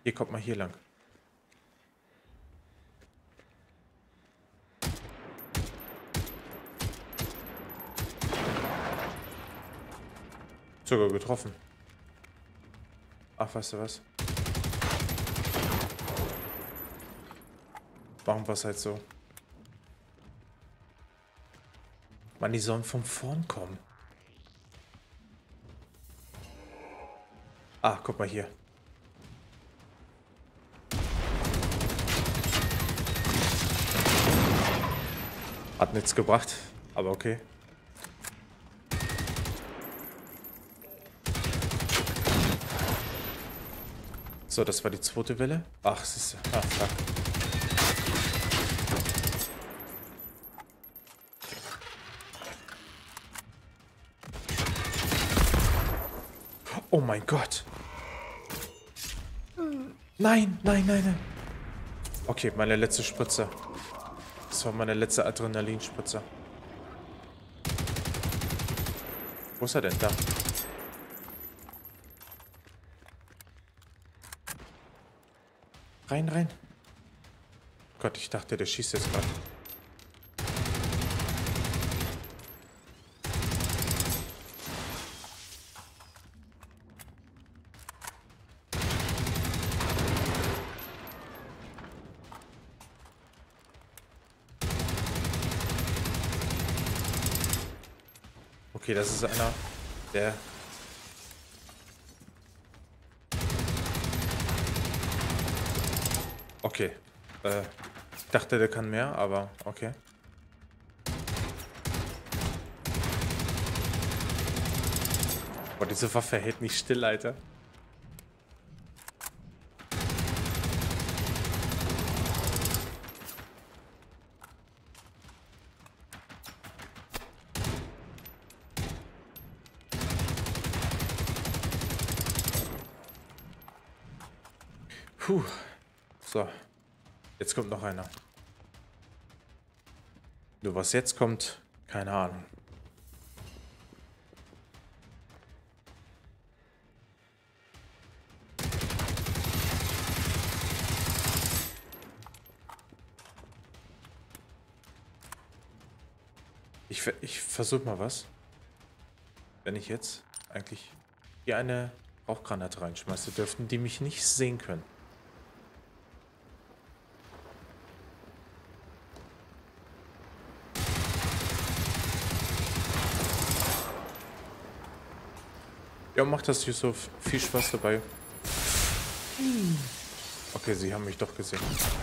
Hier, kommt mal hier lang. Sogar getroffen. Ach, weißt du was? Machen wir es halt so. Mann, die sollen von vorn kommen. Ah, guck mal hier. Hat nichts gebracht, aber okay. So, das war die zweite Welle. Ach, siehste. Ah, fuck. Oh mein Gott. Nein, nein, nein, nein. Okay, meine letzte Spritze. Das war meine letzte Adrenalinspritze. Wo ist er denn da? Rein, rein. Gott, ich dachte, der schießt jetzt gerade. Okay, das ist einer, der... Okay. Ich dachte, der kann mehr, aber okay. Boah, diese Waffe hält nicht still, Alter. Puh. So. Jetzt kommt noch einer. Nur was jetzt kommt, keine Ahnung. Ich versuche mal was. Wenn ich jetzt eigentlich hier eine Rauchgranate reinschmeiße, dürften die mich nicht sehen können. Ja, macht das, Yusuf. Viel Spaß dabei. Okay, sie haben mich doch gesehen.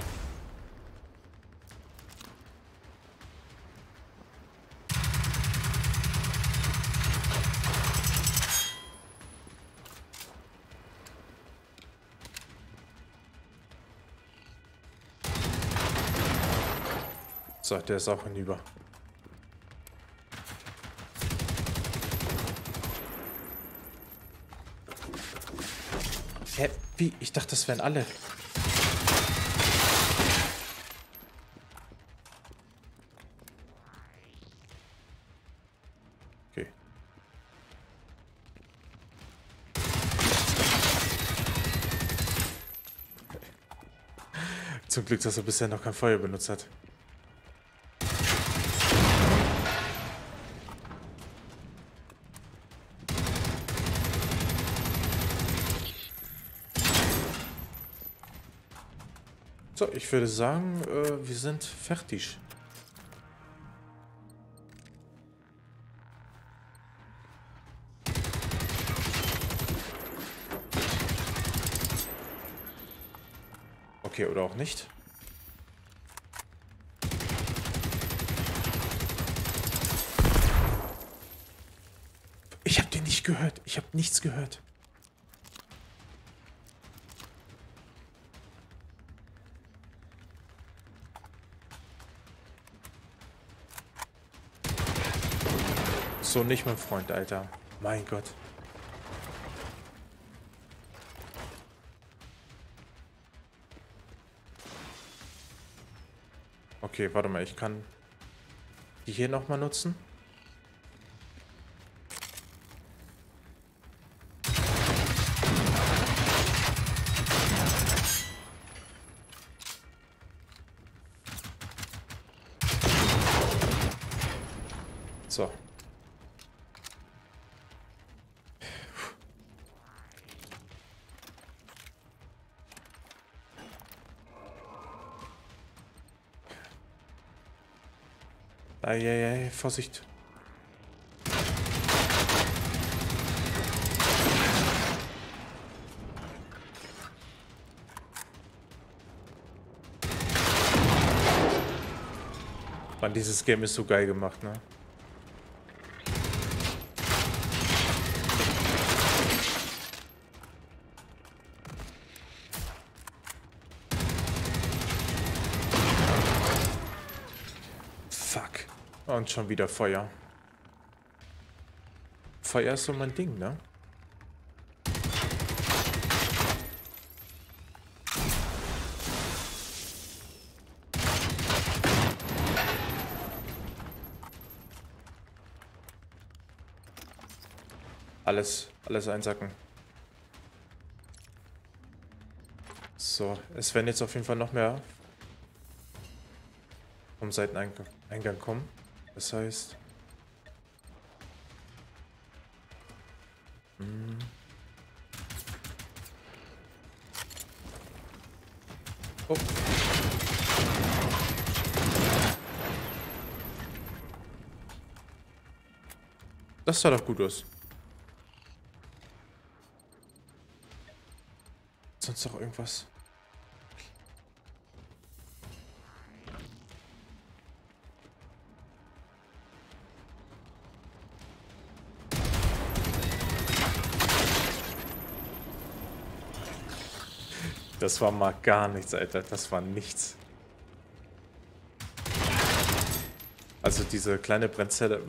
So, der ist auch hinüber. Hä? Wie? Ich dachte, das wären alle. Okay. Zum Glück, dass er bisher noch kein Feuer benutzt hat. So, ich würde sagen, wir sind fertig. Okay, oder auch nicht. Ich habe den nicht gehört. Ich habe nichts gehört. So nicht, mein Freund, Alter. Mein Gott. Okay, warte mal, ich kann die hier nochmal nutzen. So. Eieiei, Vorsicht. Mann, dieses Game ist so geil gemacht, ne? Fuck. Und schon wieder Feuer. Feuer ist so mein Ding, ne? Alles einsacken. So, es werden jetzt auf jeden Fall noch mehr vom Seiteneingang kommen. Das heißt... Oh. Das sah doch gut aus. Sonst noch irgendwas? Das war mal gar nichts, Alter. Das war nichts. Also diese kleine Brennzelle.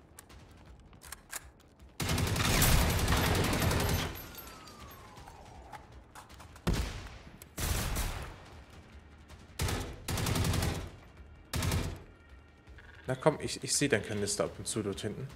Na komm, ich sehe dein Kanister ab und zu dort hinten.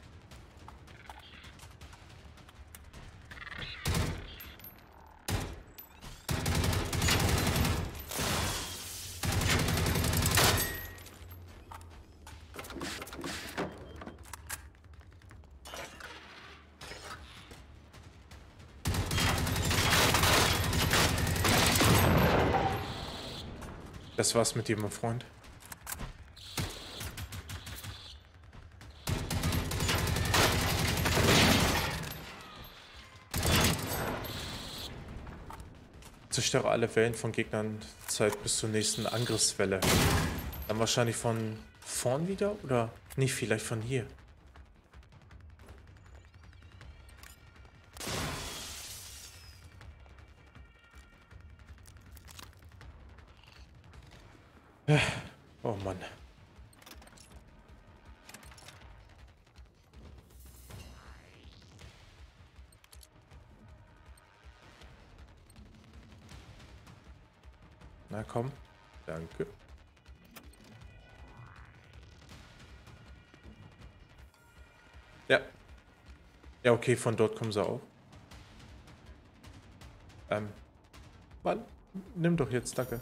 Das war's mit dir, mein Freund. Zerstöre alle Wellen von Gegnern Zeit bis zur nächsten Angriffswelle. Dann wahrscheinlich von vorn wieder oder nicht, vielleicht von hier. Oh Mann. Na komm. Danke. Ja. Ja, okay, von dort kommen sie auch. Mann, nimm doch jetzt, danke.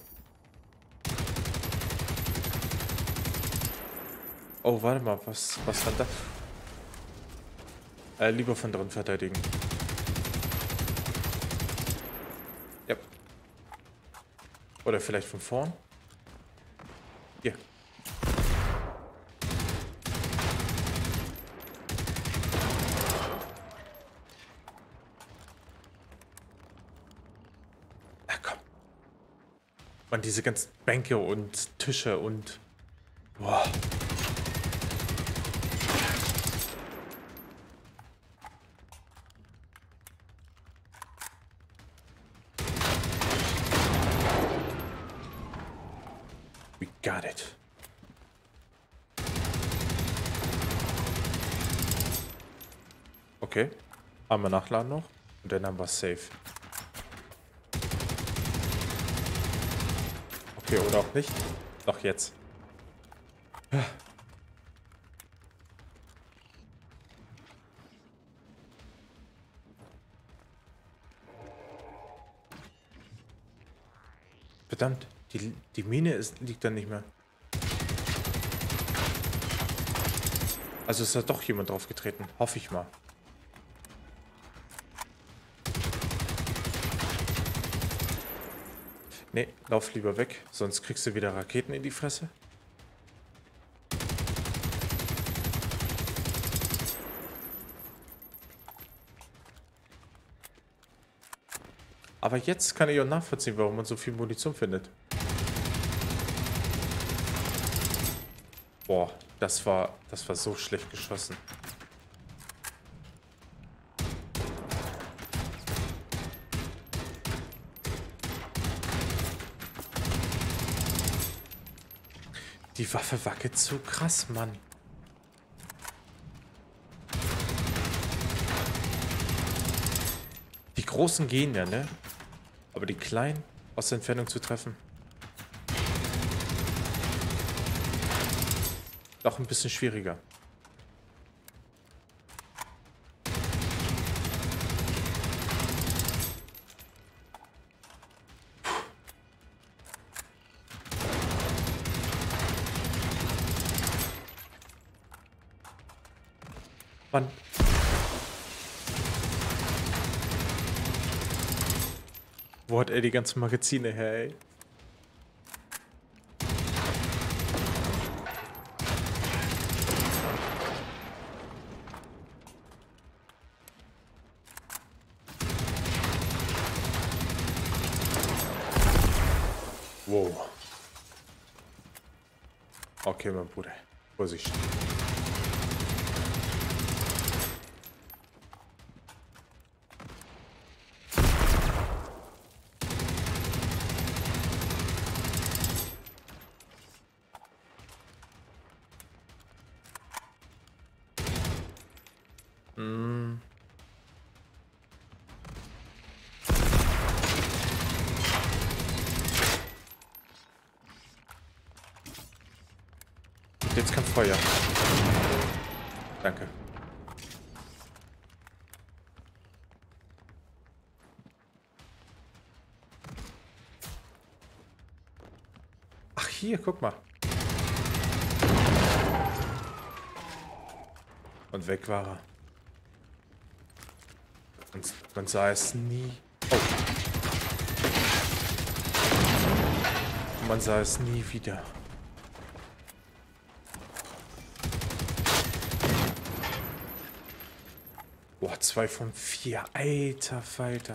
Oh, warte mal, was war das? Lieber von drin verteidigen. Ja. Oder vielleicht von vorn? Hier. Na komm. Man, diese ganzen Bänke und Tische und... Boah. We got it. Okay. Einmal nachladen noch. Und dann haben wir safe. Okay, oder auch nicht. Doch, jetzt. Verdammt, die Mine liegt da nicht mehr. Also ist da doch jemand drauf getreten. Hoffe ich mal. Nee, lauf lieber weg, sonst kriegst du wieder Raketen in die Fresse. Aber jetzt kann ich auch nachvollziehen, warum man so viel Munition findet. Boah, das war so schlecht geschossen. Die Waffe wackelt so krass, Mann. Die Großen gehen ja, ne? Aber die Kleinen aus der Entfernung zu treffen. Doch ein bisschen schwieriger. Mann. Wo hat er die ganzen Magazine her, ey? Wow. Okay, mein Bruder. Vorsicht. Jetzt kommt Feuer. Danke. Ach, hier, guck mal. Und weg war er. Und man sah es nie. Oh. Man sah es nie wieder. Boah, 2 von 4. Alter Falter.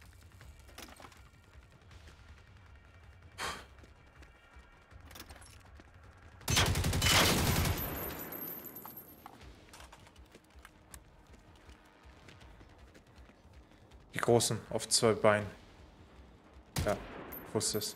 Die Großen auf 2 Beinen. Ja, ich wusste es.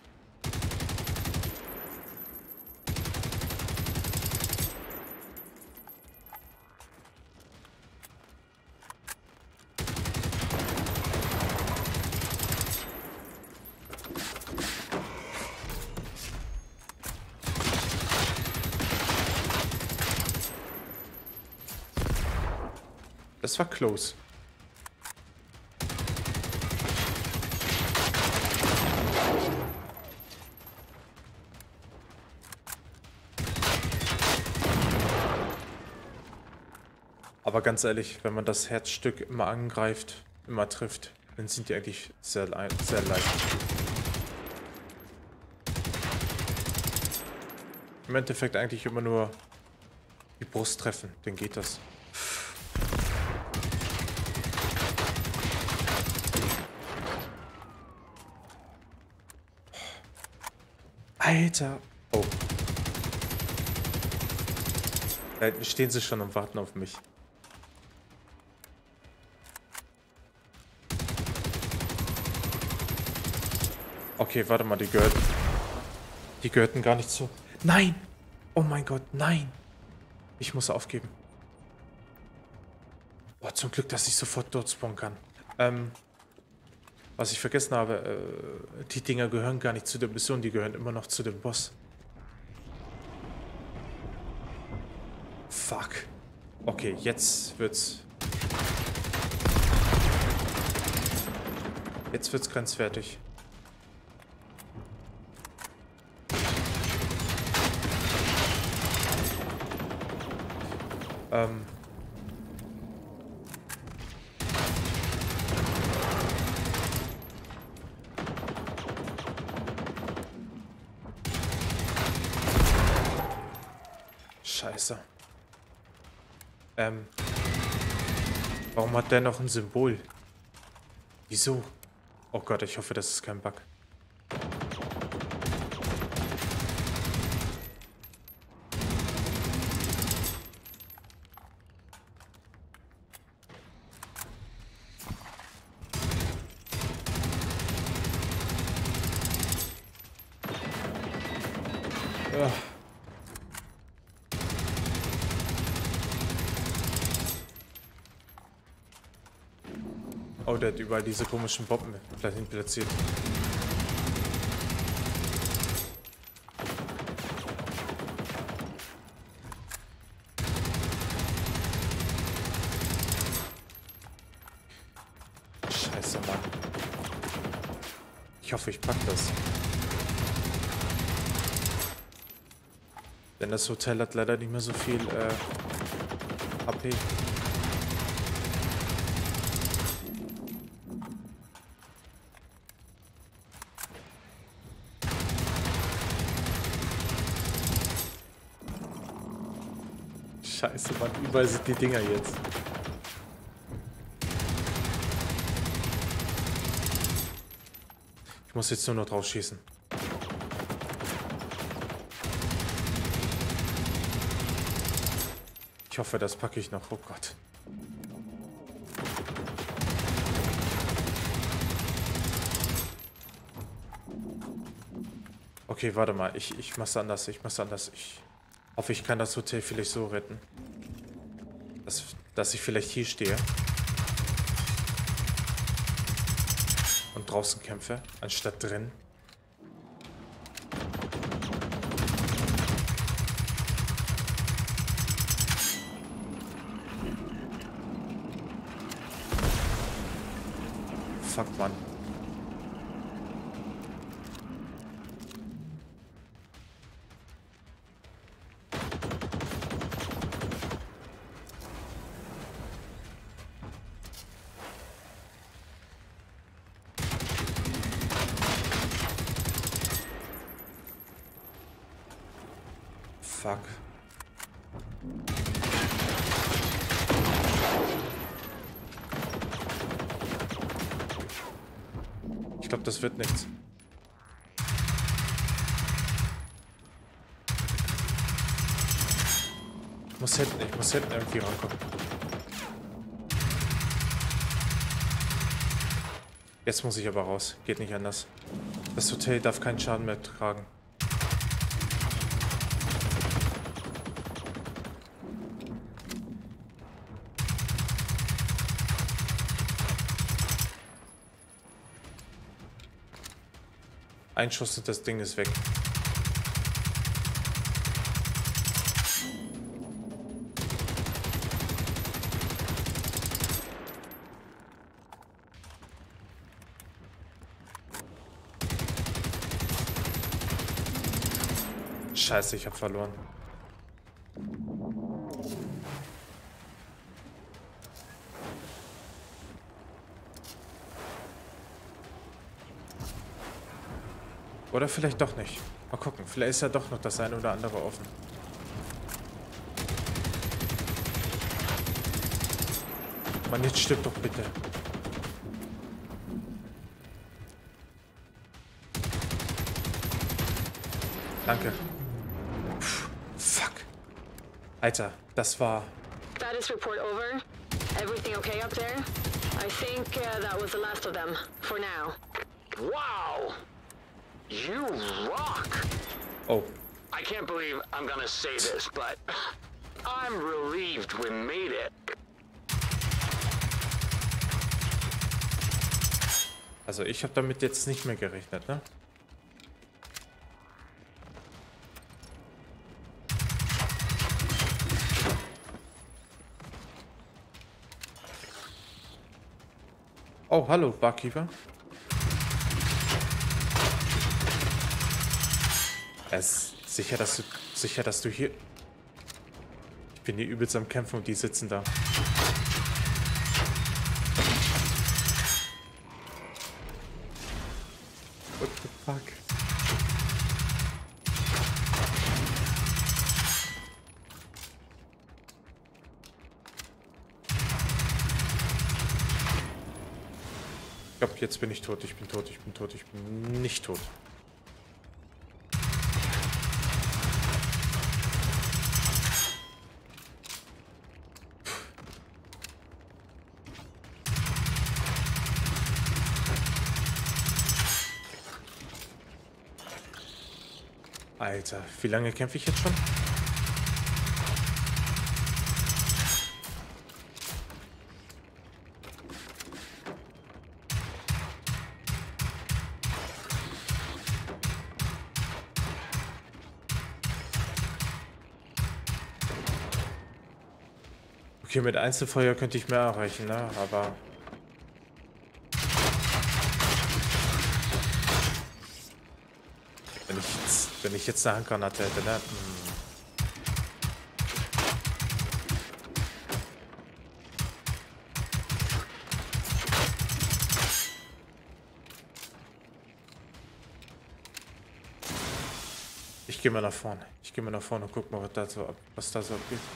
Das war close. Aber ganz ehrlich, wenn man das Herzstück immer angreift, immer trifft, dann sind die eigentlich sehr leicht. Im Endeffekt eigentlich immer nur die Brust treffen, dann geht das. Alter. Oh. Da hinten stehen sie schon und warten auf mich. Okay, warte mal, die gehörten gar nicht zu. Nein! Oh mein Gott, nein! Ich muss aufgeben. Boah, zum Glück, dass ich sofort dort spawnen kann. Was ich vergessen habe, die Dinger gehören gar nicht zu der Mission, die gehören immer noch zu dem Boss. Fuck. Okay, jetzt wird's... Jetzt wird's grenzwertig. Ähm... Scheiße. Warum hat der noch ein Symbol? Wieso? Oh Gott, ich hoffe, das ist kein Bug. Ja. Oh, der hat überall diese komischen Bomben platziert. Scheiße, Mann. Ich hoffe, ich pack das. Denn das Hotel hat leider nicht mehr so viel AP. Scheiße, Mann, überall sind die Dinger jetzt. Ich muss jetzt nur noch drauf schießen. Ich hoffe, das packe ich noch. Oh Gott. Okay, warte mal. Ich mach's anders. Ich hoffe, ich kann das Hotel vielleicht so retten. Dass ich vielleicht hier stehe. Und draußen kämpfe, anstatt drin. Fuck, Mann. Fuck. Ich glaube, das wird nichts. Ich muss hinten irgendwie rankommen. Jetzt muss ich aber raus. Geht nicht anders. Das Hotel darf keinen Schaden mehr tragen. Ein Schuss und das Ding ist weg. Scheiße, ich habe verloren. Oder vielleicht doch nicht. Mal gucken, vielleicht ist ja doch noch das eine oder andere offen. Mann, jetzt stirb doch bitte. Danke. Puh, fuck. Alter, das war... Status report over. Everything okay up there? I think that was the last of them, for now. Wow! You rock! Oh. I can't believe I'm gonna say this, but I'm relieved we made it. Also ich habe damit jetzt nicht mehr gerechnet, ne? Oh, hallo, Barkeeper. Sicher, dass du hier... bin hier übelst am Kämpfen und die sitzen da. What the fuck? Ich glaube, jetzt bin ich tot. Ich bin tot. Ich bin tot. Ich bin nicht tot. Alter, wie lange kämpfe ich jetzt schon? Okay, mit Einzelfeuer könnte ich mehr erreichen, ne? Aber... Wenn ich jetzt eine Handgranate hätte, ne? Ich gehe mal nach vorne. Ich gehe mal nach vorne und guck mal, was da so abgeht.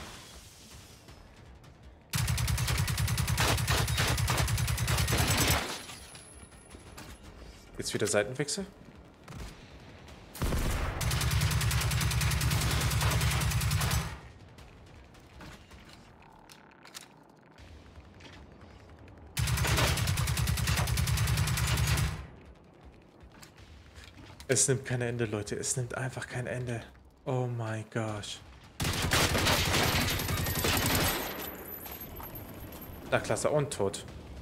Jetzt wieder Seitenwechsel. Es nimmt kein Ende, Leute. Es nimmt einfach kein Ende. Oh my gosh. Na klasse, und tot.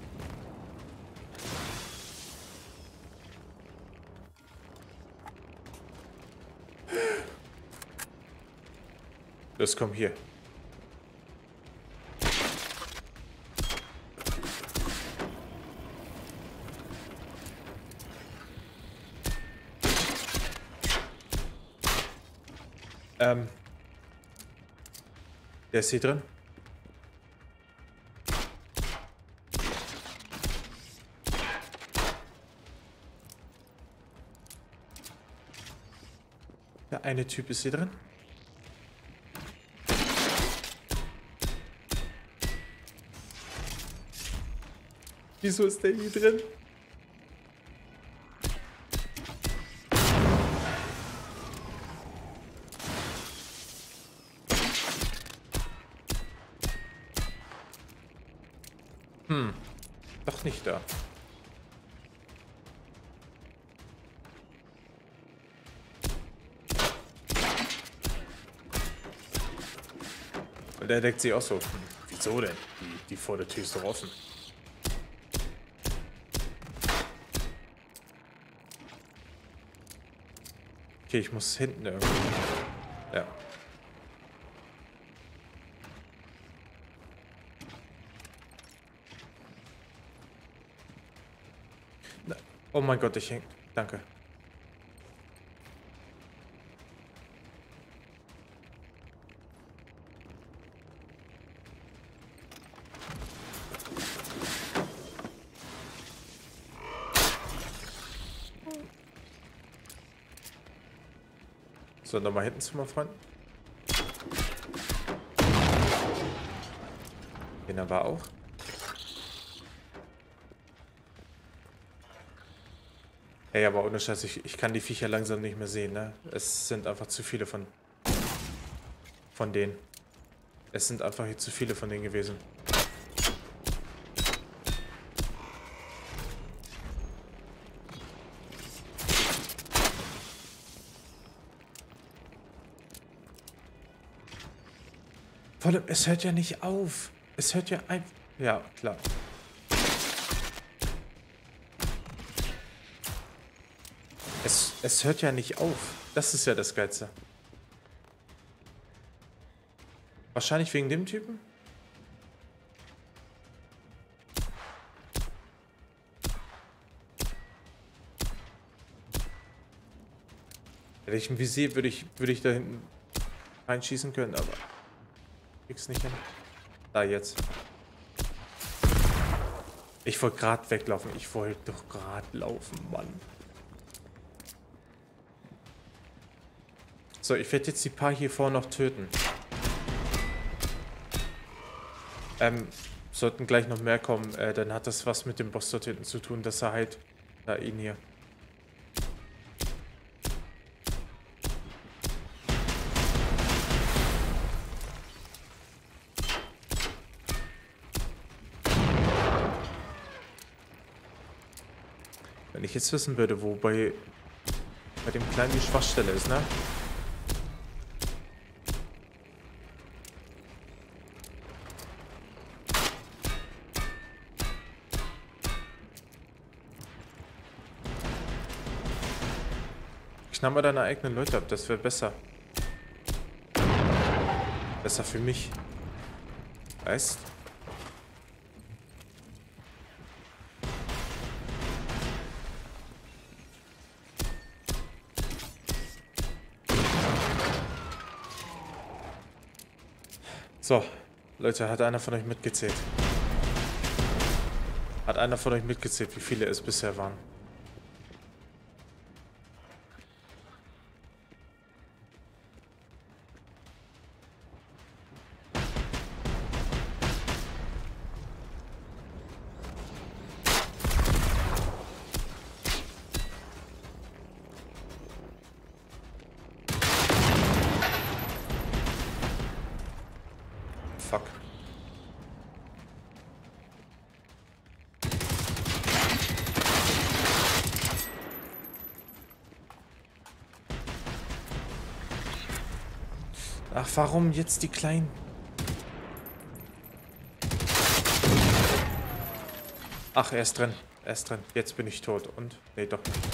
Los, komm hier. Der ist hier drin. Der eine Typ ist hier drin. Wieso ist der hier drin? Doch nicht da. Und der deckt sich auch so. Wieso denn? Die vor der Tür ist doch offen. Okay, ich muss hinten irgendwie. Ja. Oh mein Gott, ich häng. Danke. So, nochmal hinten zu meinem Freund. Den aber auch. Hey, aber ohne Scheiß, ich kann die Viecher langsam nicht mehr sehen, ne? Es sind einfach zu viele von denen. Es sind einfach hier zu viele von denen gewesen. Vor allem, es hört ja nicht auf. Es hört ja einfach... Ja, klar. Es hört ja nicht auf. Das ist ja das Geilste. Wahrscheinlich wegen dem Typen? Hätte ich ein Visier, würde ich da hinten reinschießen können, aber... krieg's nicht hin. Da jetzt. Ich wollte gerade weglaufen. Ich wollte doch gerade laufen, Mann. So, ich werde jetzt die paar hier vorne noch töten. Sollten gleich noch mehr kommen, dann hat das was mit dem Boss dort hinten zu tun, dass er halt da ihn hier. Wenn ich jetzt wissen würde, wo bei dem Kleinen die Schwachstelle ist, ne? Schnapp mal deine eigenen Leute ab, das wäre besser. Besser für mich. Weißt? So, Leute, hat einer von euch mitgezählt? Hat einer von euch mitgezählt, wie viele es bisher waren? Fuck. Ach, warum jetzt die Kleinen? Ach, er ist drin. Er ist drin. Jetzt bin ich tot. Und? Nee, doch nicht.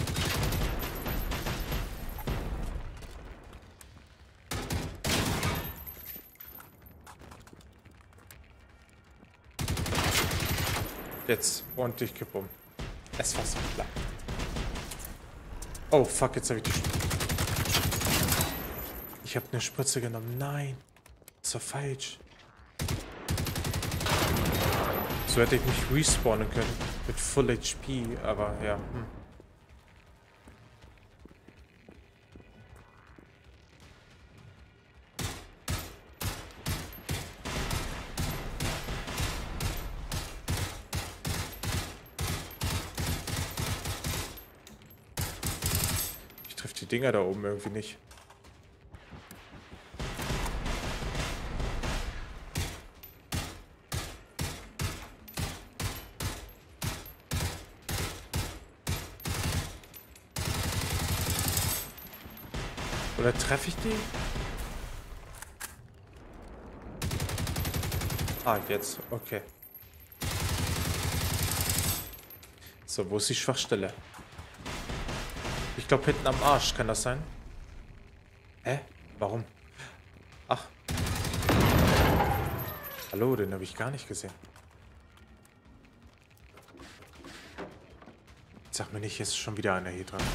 Jetzt ordentlich Kippum. Es war so klar. Oh, fuck, jetzt habe ich die Ich habe eine Spritze genommen. Nein. Das war falsch. So hätte ich mich respawnen können. Mit Full HP, aber ja. Ich treffe die Dinger da oben irgendwie nicht. Oder treffe ich die? Ah, jetzt. Okay. So, wo ist die Schwachstelle? Ich glaube hinten am Arsch. Kann das sein? Hä? Warum? Ach. Hallo, den habe ich gar nicht gesehen. Sag mir nicht, jetzt ist schon wieder einer hier dran.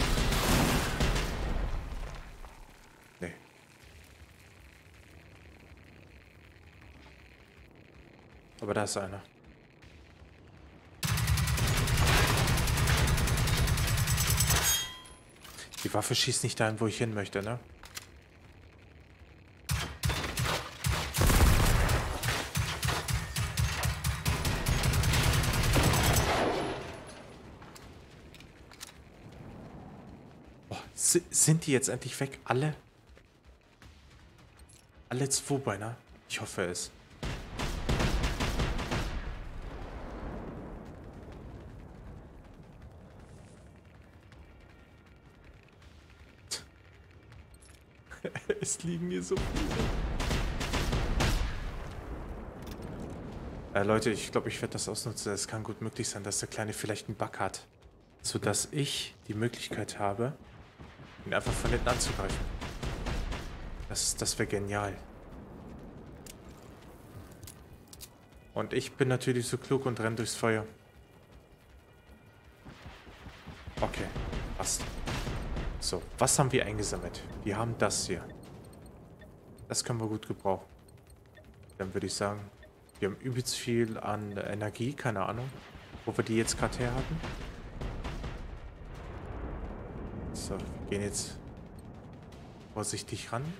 Nee. Aber da ist einer. Die Waffe schießt nicht dahin, wo ich hin möchte, ne? Oh, sind die jetzt endlich weg? Alle? Alle Zweibeiner? Ich hoffe es. Es liegen hier so viele. Leute, ich glaube, ich werde das ausnutzen. Es kann gut möglich sein, dass der Kleine vielleicht einen Bug hat. Sodass ich die Möglichkeit habe, ihn einfach von hinten anzugreifen. Das wäre genial. Und ich bin natürlich so klug und renne durchs Feuer. Okay, passt. So, was haben wir eingesammelt? Wir haben das hier. Das können wir gut gebrauchen. Dann würde ich sagen, wir haben übelst viel an Energie, keine Ahnung, wo wir die jetzt gerade her hatten. So, wir gehen jetzt vorsichtig ran.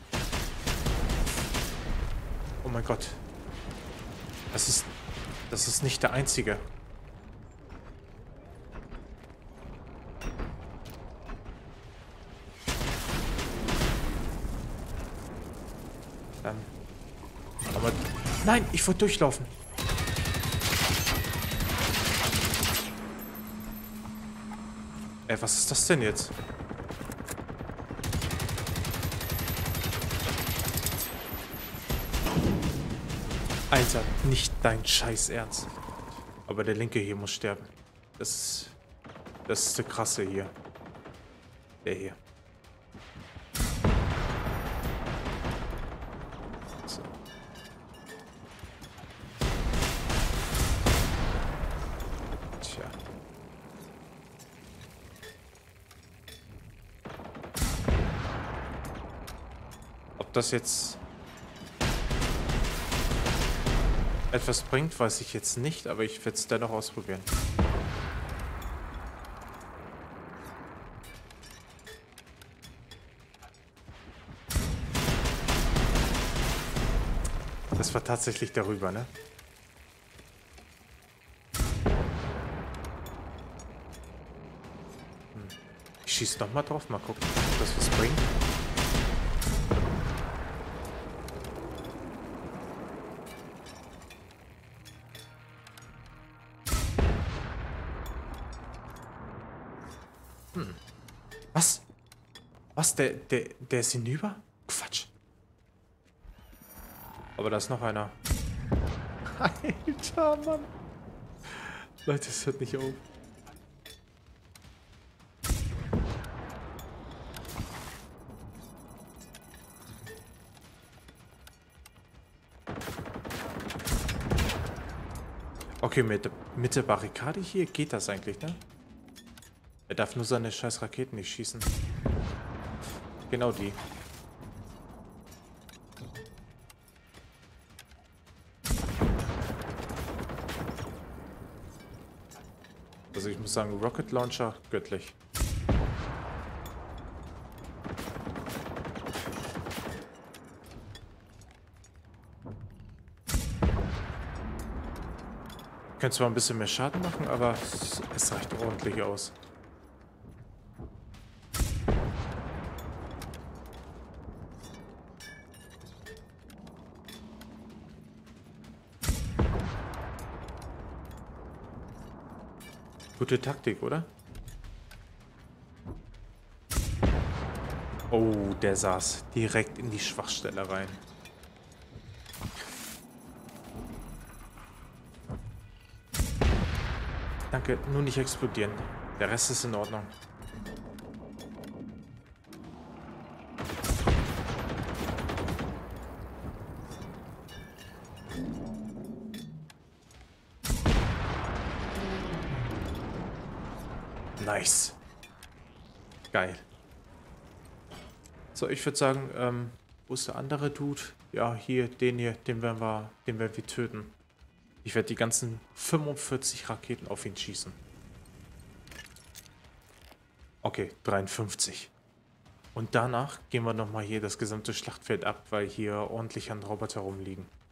Oh mein Gott. Das ist nicht der einzige. Aber nein, ich wollte durchlaufen. Ey, was ist das denn jetzt? Alter, nicht dein Scheiß Ernst. Aber der linke hier muss sterben. Das ist der krasse hier. Der hier. So. Tja. Ob das jetzt etwas bringt, weiß ich jetzt nicht, aber ich werde es dennoch ausprobieren. Das war tatsächlich darüber, ne? Ich schieße nochmal drauf, mal gucken, ob das was bringt. Was? Was? Der ist hinüber? Quatsch. Aber da ist noch einer. Alter, Mann. Leute, es hört nicht auf. Okay, mit der Barrikade hier geht das eigentlich, ne? Er darf nur seine scheiß Raketen nicht schießen. Genau die. Also ich muss sagen, Rocket Launcher, göttlich. Könnte zwar ein bisschen mehr Schaden machen, aber es reicht ordentlich aus. Gute Taktik, oder? Oh, der saß direkt in die Schwachstelle rein. Danke, nur nicht explodieren. Der Rest ist in Ordnung. Nice. Geil. So, ich würde sagen, wo ist der andere Dude? Ja, hier, den werden wir töten. Ich werde die ganzen 45 Raketen auf ihn schießen. Okay, 53. Und danach gehen wir nochmal hier das gesamte Schlachtfeld ab, weil hier ordentlich an Roboter rumliegen.